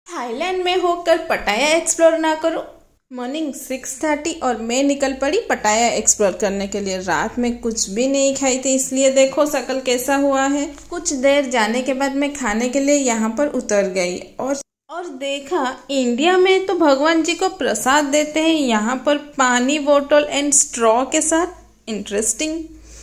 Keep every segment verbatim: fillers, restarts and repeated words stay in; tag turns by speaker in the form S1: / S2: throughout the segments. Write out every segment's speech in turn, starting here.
S1: Thailand में होकर पटाया एक्सप्लोर ना करो। मॉर्निंग सिक्स थर्टी और मैं निकल पड़ी पटाया एक्सप्लोर करने के लिए। रात में कुछ भी नहीं खाई थी, इसलिए देखो शकल कैसा हुआ है। कुछ देर जाने के बाद मैं खाने के लिए यहाँ पर उतर गई और और देखा इंडिया में तो भगवान जी को प्रसाद देते हैं, यहाँ पर पानी बोतल एंड स्ट्रॉ के साथ। इंटरेस्टिंग।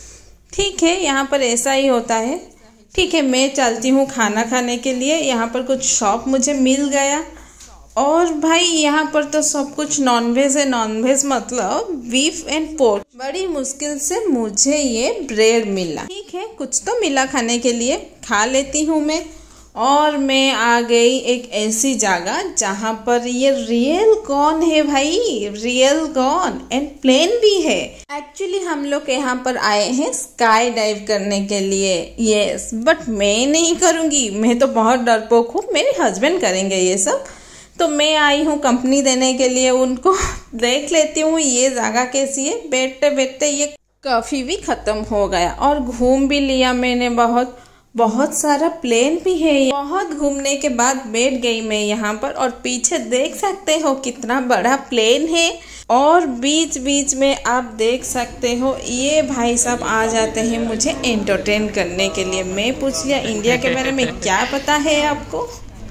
S1: ठीक है, यहाँ पर ऐसा ही होता है। ठीक है, मैं चलती हूँ खाना खाने के लिए। यहाँ पर कुछ शॉप मुझे मिल गया और भाई यहाँ पर तो सब कुछ नॉनवेज है। नॉनवेज मतलब बीफ एंड पोर्क। बड़ी मुश्किल से मुझे ये ब्रेड मिला। ठीक है, कुछ तो मिला खाने के लिए, खा लेती हूँ मैं। और मैं आ गई एक ऐसी जगह जहाँ पर ये रियल कॉर्न है भाई, रियल कॉर्न एंड प्लेन भी है। एक्चुअली हम लोग यहाँ पर आए हैं स्काई डाइव करने के लिए। यस, बट मैं नहीं करूँगी, मैं तो बहुत डरपोक हूँ। मेरे हस्बैंड करेंगे ये सब, तो मैं आई हूँ कंपनी देने के लिए उनको। देख लेती हूँ ये जगह कैसी है। बैठते बैठते ये काफ़ी भी ख़त्म हो गया और घूम भी लिया मैंने बहुत। बहुत सारा प्लेन भी है। बहुत घूमने के बाद बैठ गई मैं यहाँ पर और पीछे देख सकते हो कितना बड़ा प्लेन है। और बीच बीच में आप देख सकते हो ये भाई साहब आ जाते हैं मुझे एंटरटेन करने के लिए। मैं पूछ लिया इंडिया के बारे में क्या पता है आपको।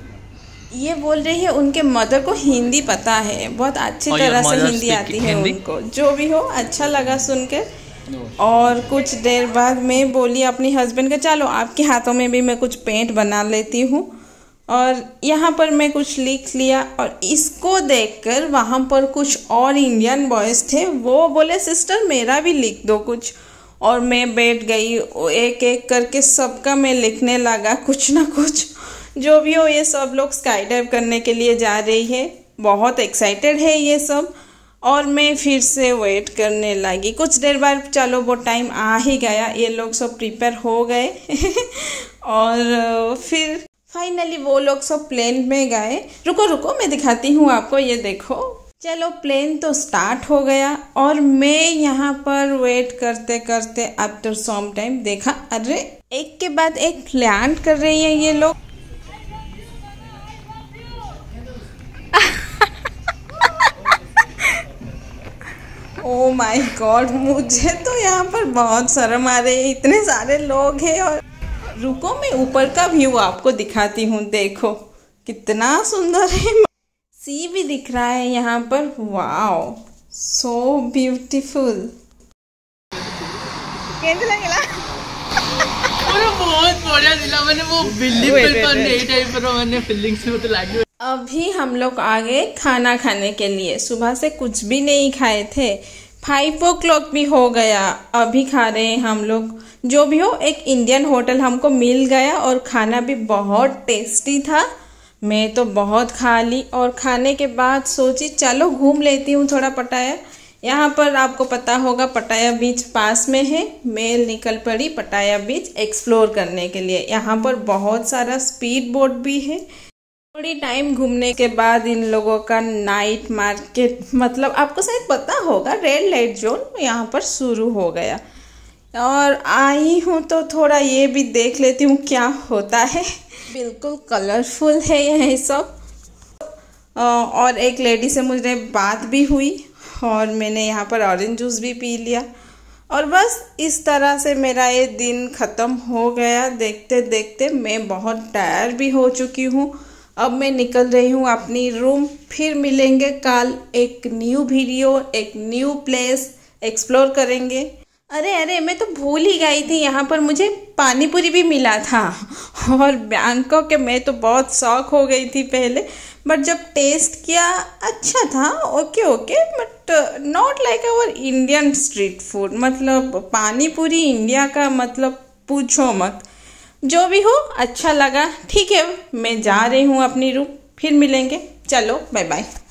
S1: ये बोल रही है उनके मदर को हिंदी पता है, बहुत अच्छी तरह से हिंदी आती है उनको। जो भी हो, अच्छा लगा सुनकर। और कुछ देर बाद मैं बोली अपनी हस्बैंड को, चलो आपके हाथों में भी मैं कुछ पेंट बना लेती हूँ। और यहाँ पर मैं कुछ लिख लिया और इसको देखकर वहाँ पर कुछ और इंडियन बॉयज़ थे, वो बोले सिस्टर मेरा भी लिख दो कुछ। और मैं बैठ गई, एक एक करके सबका मैं लिखने लगा कुछ ना कुछ। जो भी हो, ये सब लोग स्काई डाइव करने के लिए जा रही है, बहुत एक्साइटेड है ये सब। और मैं फिर से वेट करने लगी। कुछ देर बाद चलो वो टाइम आ ही गया, ये लोग सब प्रिपेयर हो गए। और फिर फाइनली वो लोग सब प्लेन में गए। रुको रुको मैं दिखाती हूँ आपको, ये देखो। चलो प्लेन तो स्टार्ट हो गया और मैं यहाँ पर वेट करते करते आफ्टर सम टाइम देखा, अरे एक के बाद एक लैंड कर रही है ये लोग। ओ माय गॉड, मुझे तो यहाँ पर बहुत शर्म आ रही है, इतने सारे लोग हैं। और रुको मैं ऊपर का व्यू आपको दिखाती हूँ, देखो कितना सुंदर है। सी भी दिख रहा है यहाँ पर। Wow, so beautiful. कैसे लगेगा?
S2: बहुत बढ़िया दिला मैंने वो बिल्डिंग पर नहीं टाइप पर मैंने फीलिंग्स में तो लगी।
S1: अभी हम लोग आ गए खाना खाने के लिए। सुबह से कुछ भी नहीं खाए थे, फाइव ओ क्लॉक भी हो गया, अभी खा रहे हैं हम लोग। जो भी हो, एक इंडियन होटल हमको मिल गया और खाना भी बहुत टेस्टी था। मैं तो बहुत खा ली और खाने के बाद सोची चलो घूम लेती हूँ थोड़ा पटाया। यहाँ पर आपको पता होगा पटाया बीच पास में है। मैं निकल पड़ी पटाया बीच एक्सप्लोर करने के लिए। यहाँ पर बहुत सारा स्पीड बोट भी है। थोड़ी टाइम घूमने के बाद इन लोगों का नाइट मार्केट, मतलब आपको शायद पता होगा रेड लाइट जोन, यहाँ पर शुरू हो गया। और आई हूँ तो थोड़ा ये भी देख लेती हूँ क्या होता है। बिल्कुल कलरफुल है यह सब। और एक लेडी से मुझे बात भी हुई और मैंने यहाँ पर ऑरेंज जूस भी पी लिया। और बस इस तरह से मेरा ये दिन ख़त्म हो गया। देखते देखते मैं बहुत टायर भी हो चुकी हूँ। अब मैं निकल रही हूँ अपनी रूम। फिर मिलेंगे कल एक न्यू वीडियो, एक न्यू प्लेस एक्सप्लोर करेंगे। अरे अरे मैं तो भूल ही गई थी, यहाँ पर मुझे पानी पूरी भी मिला था। और बैंकॉक के मैं तो बहुत शौक हो गई थी पहले, बट जब टेस्ट किया अच्छा था, okay okay, but not like our Indian street food. मतलब पानी पूरी इंडिया का मतलब पूछो मत। जो भी हो अच्छा लगा। ठीक है, मैं जा रही हूँ अपनी रूम, फिर मिलेंगे। चलो बाय बाय।